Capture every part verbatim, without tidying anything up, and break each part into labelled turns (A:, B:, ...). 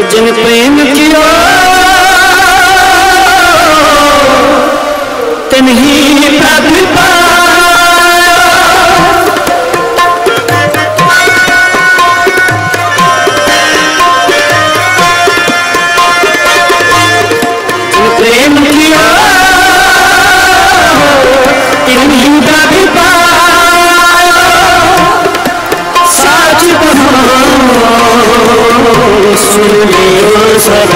A: जिन प्रेम किया तिन ही प्रभु पाया। जिन प्रेम किया तिन ही प्रभु पाया। साच सुनियो सब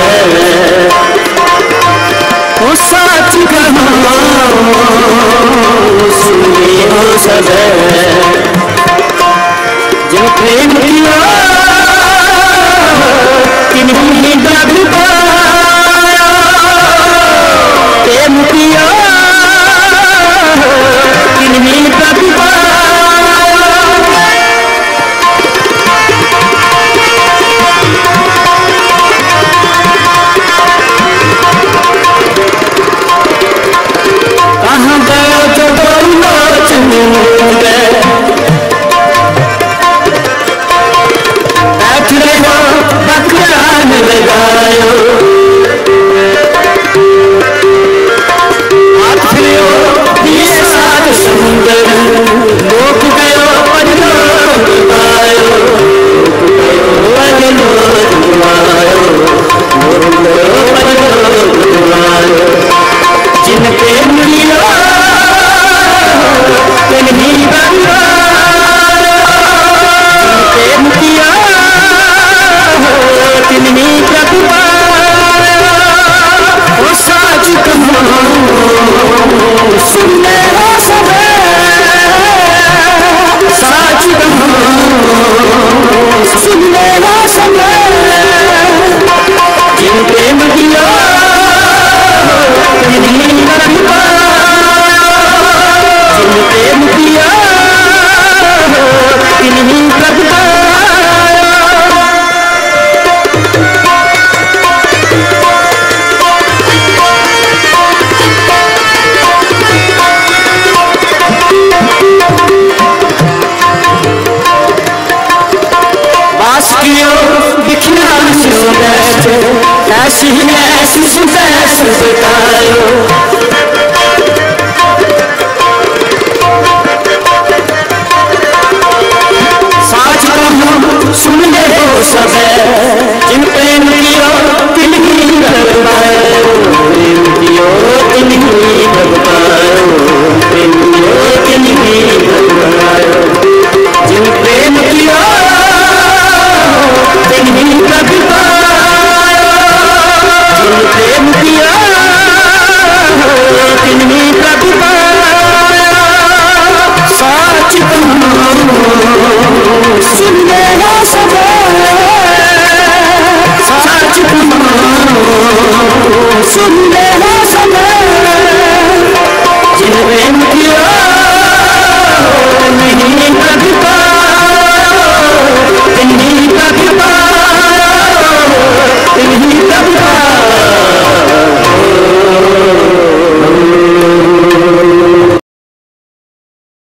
A: ओ साच कहो सुनियो सब। जिन प्रेम किया तिन ही प्रभु पाया। प्रेम किया तिन ही प्रभु पाया। कहाँ गया जो नाचने बैठ रहा बकरान लगायो। हाथ फिरो ये सात समुंदर लोक गयो पजलोक आयो। पजलोक आयो पजलोक आयो। जिन प्रेम किया तिन ही बंदा। जिन प्रेम किया तिन ही प्रभु पाया। ओ साच कहो सुनने सब। साच कहो सुनने सब। जिन प्रेम किया तिन ही प्रभु पाया। जिन प्रेम किया तिन ही प्रभु पाया। बास कियो बिखरा सो बैठो ऐसी ऐसी सुबह बतायो।